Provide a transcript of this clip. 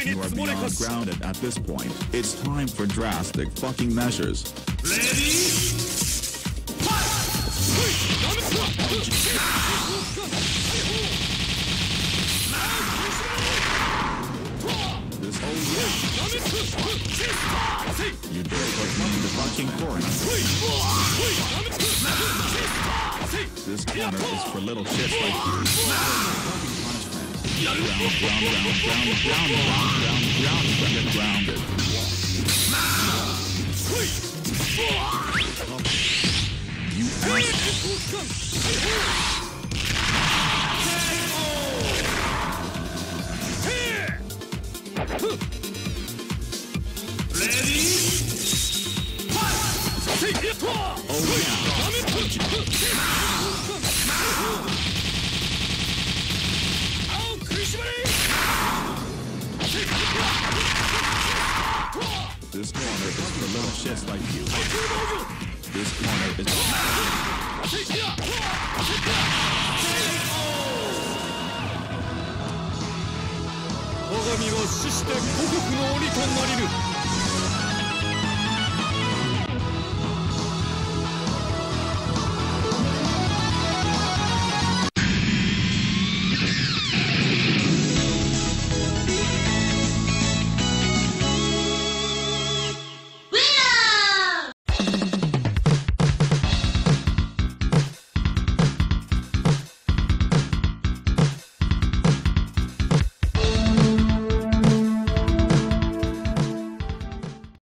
You are beyond grounded at this point. It's time for drastic fucking measures. You dare put me in the fucking corner. This corner is for little shits like you. Grounded. You This corner is for little shits like you. This corner is... 我が身は死して故国の鬼となりる。